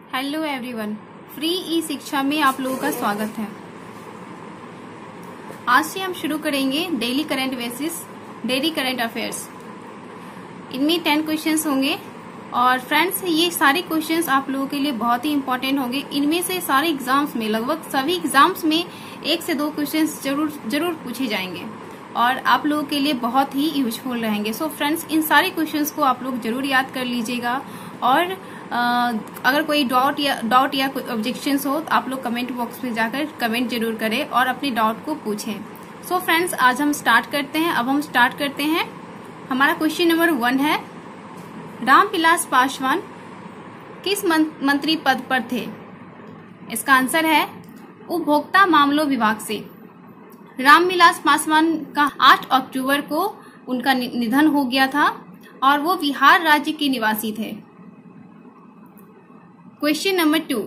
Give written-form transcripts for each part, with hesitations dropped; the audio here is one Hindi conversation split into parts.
हेलो एवरीवन, फ्री ई शिक्षा में आप लोगों का स्वागत है। आज से हम शुरू करेंगे daily current basis, daily current affairs. इनमें 10 क्वेश्चंस होंगे और फ्रेंड्स ये सारे क्वेश्चंस आप लोगों के लिए बहुत ही इंपॉर्टेंट होंगे। इनमें से सारे एग्जाम्स में, लगभग सभी एग्जाम्स में 1 से 2 क्वेश्चंस जरूर पूछे जाएंगे और आप लोगों के लिए बहुत ही यूजफुल रहेंगे। सो फ्रेंड्स, इन सारे क्वेश्चंस को आप लोग जरूर याद कर लीजिएगा और अगर कोई डाउट या कोई ऑब्जेक्शंस हो तो आप लोग कमेंट बॉक्स में जाकर कमेंट जरूर करें और अपने डाउट को पूछें। सो फ्रेंड्स, आज हम स्टार्ट करते हैं। अब हम स्टार्ट करते हैं। हमारा क्वेश्चन नंबर 1 है, रामविलास पासवान किस मंत्री पद पर थे? इसका आंसर है उपभोक्ता मामलों विभाग से। रामविलास पासवान का 8 अक्टूबर को उनका निधन हो गया था और वो बिहार राज्य के निवासी थे। क्वेश्चन नंबर 2,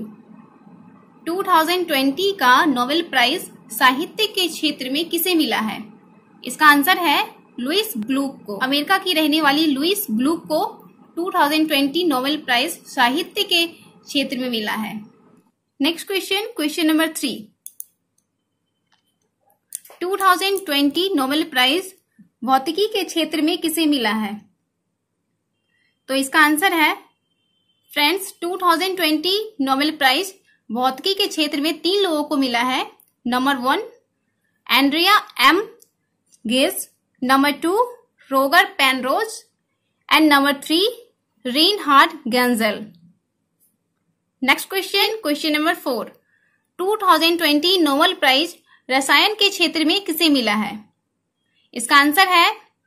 2020 का नोबेल प्राइज साहित्य के क्षेत्र में किसे मिला है? इसका आंसर है लुईस ब्लूक को। अमेरिका की रहने वाली लुईस ब्लूक को 2020 नोबेल प्राइज साहित्य के क्षेत्र में मिला है। Next question, question number 3, 2020 Nobel prize भौतिकी के क्षेत्र में किसे मिला है? तो इसका आंसर है फ्रेंड्स, 2020 नोबेल प्राइज भौतिकी के क्षेत्र में 3 लोगों को मिला है। Number 1 Andrea M Ghez, number 2 Roger Penrose and number 3 Reinhard Genzel. Next question, question number 4, 2020 Nobel prize रसायन के क्षेत्र में किसे मिला है? इसका आंसर है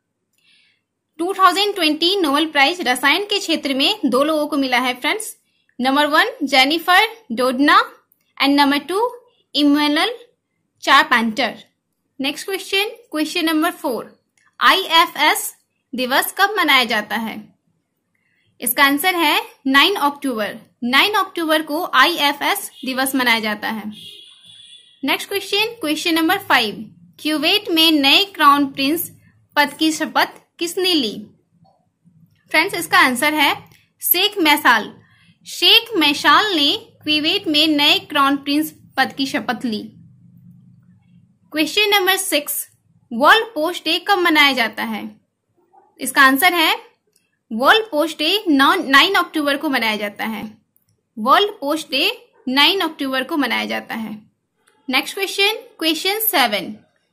2020 नोबेल प्राइज रसायन के क्षेत्र में 2 लोगों को मिला है friends. Number 1 Jennifer Doudna and number 2 Emmanuelle Charpentier. Next question, question number 4, IFS दिवस कब मनाया जाता है? इसका आंसर है 9 अक्टूबर। 9 अक्टूबर को IFS दिवस मनाया जाता है। Next question, question number 5, Kuwait में नए क्राउन प्रिंस पद की शपथ किसने ली? फ्रेंड्स, इसका आंसर है शेख मैसाल। शेख मैसाल ने क्यूवेट में नए क्राउन प्रिंस पद की शपथ ली। Question number 6, world post day कब मनाया जाता है? इसका आंसर है वर्ल्ड पोस्ट डे 9 अक्टूबर को मनाया जाता है। वर्ल्ड पोस्ट डे 9 अक्टूबर को मनाया जाता है। नेक्स्ट क्वेश्चन, क्वेश्चन 7,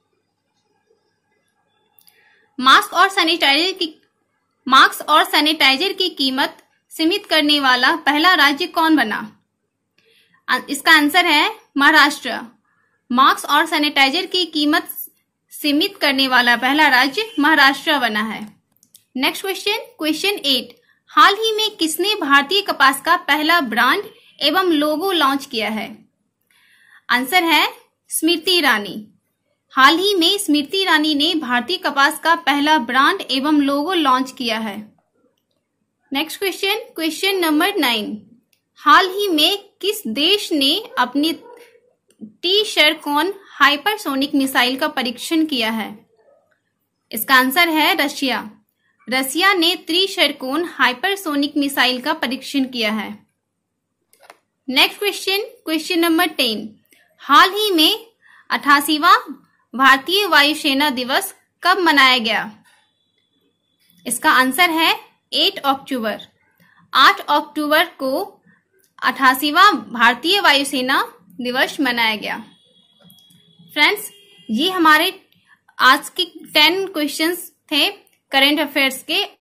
मास्क और सैनिटाइजर की कीमत सीमित करने वाला पहला राज्य कौन बना? इसका आंसर है महाराष्ट्र। मास्क और सैनिटाइजर की कीमत सीमित करने वाला पहला राज्य महाराष्ट्र बना है। नेक्स्ट क्वेश्चन, क्वेश्चन 8, हाल ही में किसने भारतीय कपास का पहला ब्रांड एवं लोगो लॉन्च किया है? आंसर है स्मृति ईरानी। हाल ही में स्मृति ईरानी ने भारतीय कपास का पहला ब्रांड एवं लोगो लॉन्च किया है। नेक्स्ट क्वेश्चन, क्वेश्चन नंबर 9, हाल ही में किस देश ने अपनी टी-शरकोन हाइपरसोनिक मिसाइल का परीक्षण किया है? इसका आंसर है रशिया। रशिया ने टी-शरकोन हाइपरसोनिक मिसाइल का परीक्षण किया है। नेक्स्ट क्वेश्चन, क्वेश्चन नंबर 10, हाल ही में 88वां भारतीय वायुसेना दिवस कब मनाया गया? इसका आंसर है 8 अक्टूबर। 8 अक्टूबर को 88वां भारतीय वायुसेना दिवस मनाया गया। फ्रेंड्स, ये हमारे आज के 10 क्वेश्चंस थे करंट अफेयर्स के।